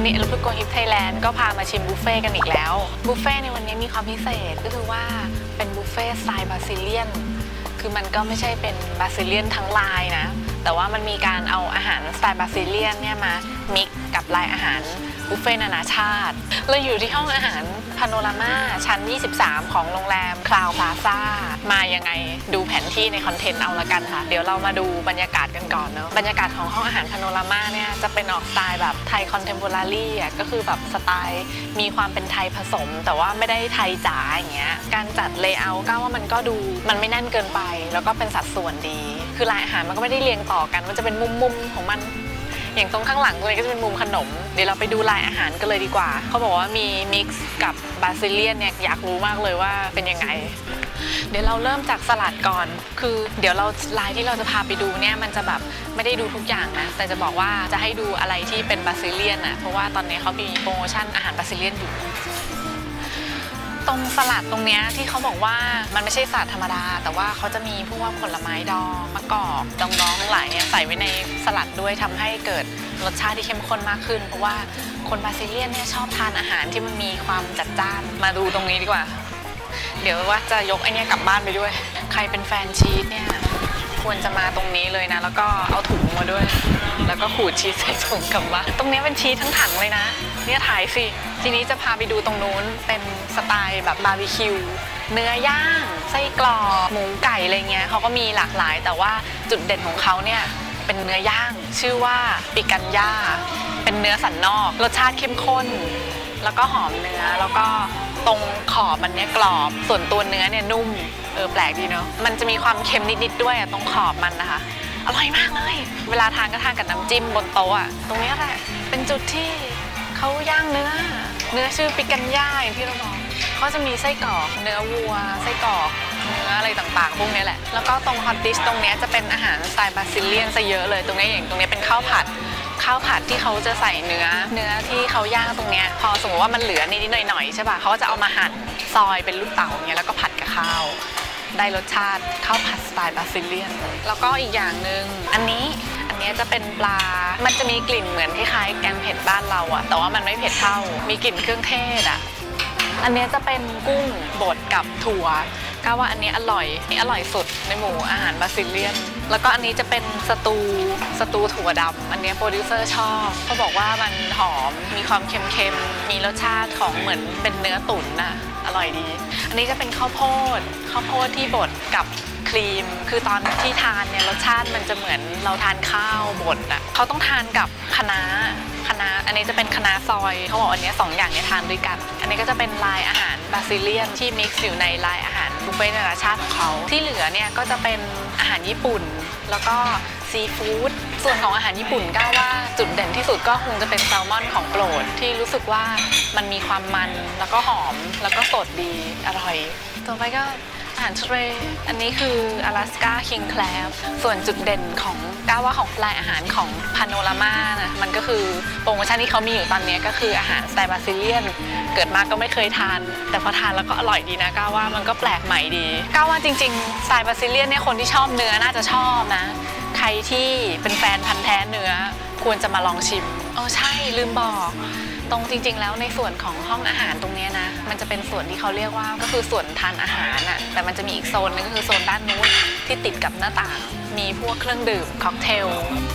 วันนี้ลูกโกฮิปไทยแลนด์ก็พามาชิมบุฟเฟ่กันอีกแล้วบุฟเฟ่ในวันนี้มีความพิเศษก็คือว่าเป็นบุฟเฟ่สไตล์บราซิเลียนคือมันก็ไม่ใช่เป็นบราซิเลียนทั้งลายนะแต่ว่ามันมีการเอาอาหารสไตล์บราซิเลียนเนี่ยมามิกกับลายอาหารบุฟเฟ่นานาชาติเราอยู่ที่ห้องอาหารพาโนรามาชั้น23ของโรงแรมคลาวพลาซ่ามายังไงดูแผนที่ในคอนเทนต์เอาละกันค่ะเดี๋ยวเรามาดูบรรยากาศกันก่อนเนาะบรรยากาศของห้องอาหารพาโนรามาเนี่ยจะเป็นออกสไตล์แบบไทยคอนเทมโพรารีอ่ะก็คือแบบสไตล์มีความเป็นไทยผสมแต่ว่าไม่ได้ไทยจ๋าอย่างเงี้ยการจัดเลเยอร์ก็ว่ามันก็ดูมันไม่แน่นเกินไปแล้วก็เป็นสัดส่วนดีคือลายอาหารมันก็ไม่ได้เรียงต่อกันมันจะเป็นมุมๆของมันอย่างตรงข้างหลังเลยก็จะเป็นมุมขนมเดี๋ยวเราไปดูลายอาหารกันเลยดีกว่าเขาบอกว่ามีมิกซ์กับบราซิเลียนเนี่ยอยากรู้มากเลยว่าเป็นยังไงเดี๋ยวเราเริ่มจากสลัดก่อนคือเดี๋ยวเราลายที่เราจะพาไปดูเนี่ยมันจะแบบไม่ได้ดูทุกอย่างนะแต่จะบอกว่าจะให้ดูอะไรที่เป็นบราซิเลียนอ่ะเพราะว่าตอนนี้เขามีโปรโมชั่นอาหารบราซิเลียนอยู่ตรงสลัดตรงเนี้ยที่เขาบอกว่ามันไม่ใช่สลัดธรรมดาแต่ว่าเขาจะมีพวกผลไม้ดองมะกอกดองๆทั้งหลายเนี่ยใส่ไว้ในสลัดด้วยทำให้เกิดรสชาติที่เข้มข้นมากขึ้นเพราะว่าคนบราซิเลียนเนี่ยชอบทานอาหารที่มันมีความจัดจ้านมาดูตรงนี้ดีกว่าเดี๋ยวว่าจะยกไอเนี้ยกลับบ้านไปด้วยใครเป็นแฟนชีสเนี่ยควรจะมาตรงนี้เลยนะแล้วก็เอาถุงมาด้วยแล้วก็ขูดชีสใส่ถุงกลับบ้านตรงนี้เป็นชีสทั้งถังเลยนะเนี่ยถ่ายสิทีนี้จะพาไปดูตรงนู้นเป็นสไตล์แบบบาร์บีคิวเนื้อย่างไส้กรอกหมูไก่อะไรเงี้ยเขาก็มีหลากหลายแต่ว่าจุดเด่นของเขาเนี่ยเป็นเนื้อย่างชื่อว่าปิกันย่าเป็นเนื้อสันนอกรสชาติเข้มข้นแล้วก็หอมเนื้อแล้วก็ตรงขอบมันเนี่ยกรอบส่วนตัวเนื้อเนี่ยนุ่มแปลกดีเนาะมันจะมีความเค็มนิดๆด้วยตรงขอบมันนะคะอร่อยมากเลยเวลาทานก็ทานกับน้ำจิ้มบนโต๊ะตรงนี้แหละเป็นจุดที่เขาย่างเนื้อชื่อปิกันย่าอย่างที่เราบอกเขาจะมีไส้กรอกเนื้อวัวไส้กรอกเนื้ออะไรต่างๆพวกนี้แหละแล้วก็ตรงฮอตดิชตรงนี้จะเป็นอาหารสไตล์บราซิเลียนซะเยอะเลยตรงนี้อย่างตรงนี้เป็นข้าวผัดที่เขาจะใส่เนื้อที่เขาย่างตรงนี้พอสมมติว่ามันเหลือนิดๆหน่อยๆใช่ป่ะเขาก็จะเอามาหั่นซอยเป็นลูกเต๋าอย่างเงี้ยแล้วก็ผัดกับข้าวได้รสชาติข้าวผัดสไตล์บราซิเลียนแล้วก็อีกอย่างหนึ่งอันนี้จะเป็นปลามันจะมีกลิ่นเหมือนคล้ายๆแกงเผ็ดบ้านเราอะแต่ว่ามันไม่เผ็ดเท่ามีกลิ่นเครื่องเทศอะอันนี้จะเป็นกุ้งบดกับถั่วก็ว่าอันนี้อร่อยสุดในหมู่อาหารบราซิเลียนแล้วก็อันนี้จะเป็นสตูถั่วดำอันนี้โปรดิวเซอร์ชอบเขาบอกว่ามันหอมมีความเค็มๆมีรสชาติของเหมือนเป็นเนื้อตุ๋นน่ะอร่อยดีอันนี้จะเป็นข้าวโพดที่บดกับครีมคือตอนที่ทานเนี่ยรสชาติมันจะเหมือนเราทานข้าวบดอ่ะเขาต้องทานกับคะน้าอันนี้จะเป็นคะน้าซอยเขาบอกอันนี้2อย่างเนี่ยทานด้วยกันอันนี้ก็จะเป็นลายอาหารบราซิเลียนที่มิกซ์อยู่ในลายอาหารบุฟเฟ่ต์นานาชาติของเขาที่เหลือเนี่ยก็จะเป็นอาหารญี่ปุ่นแล้วก็ซีฟู้ดส่วนของอาหารญี่ปุ่นก็ว่าจุดเด่นที่สุดก็คงจะเป็นแซลมอนของโปรดที่รู้สึกว่ามันมีความมันแล้วก็หอมแล้วก็สดดีอร่อยต่อไปก็อาหารทะเลอันนี้คืออลาสก้าคิงแคลบส่วนจุดเด่นของก้าวว่าของลายอาหารของพาโนรามานะมันก็คือโปรโมชั่นที่เขามีอยู่ตอนนี้ก็คืออาหารสไตล์บราซิเลียนเกิดมาก็ไม่เคยทานแต่พอทานแล้วก็อร่อยดีนะก้าวว่ามันก็แปลกใหม่ดีก้าวว่าจริงๆสไตล์บราซิเลียนเนี่ยคนที่ชอบเนื้อน่าจะชอบนะใครที่เป็นแฟนพันธุ์แท้เนื้อควรจะมาลองชิมใช่ลืมบอกตรงจริงๆแล้วในส่วนของห้องอาหารตรงนี้นะมันจะเป็นส่วนที่เขาเรียกว่าก็คือส่วนทานอาหารน่ะแต่มันจะมีอีกโซนนึงก็คือโซนด้านนู้นที่ติดกับหน้าต่างมีพวกเครื่องดื่มค็อกเทล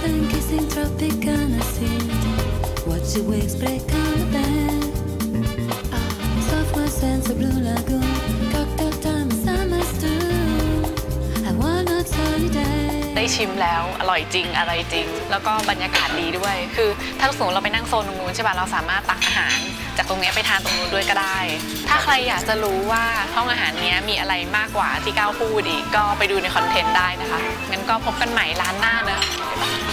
ได้ชิมแล้วอร่อยจริงอะไรจริงแล้วก็บรรยากาศดีด้วยคือถ้าสมมติเราไปนั่งโซนตรงนู้นใช่ป่ะเราสามารถตักอาหารจากตรงนี้ไปทานตรงนู้นด้วยก็ได้ถ้าใครอยากจะรู้ว่าห้องอาหารนี้มีอะไรมากกว่าที่ก้าวพูดอีกก็ไปดูในคอนเทนต์ได้นะคะงั้นก็พบกันใหม่ร้านหน้าเนอะ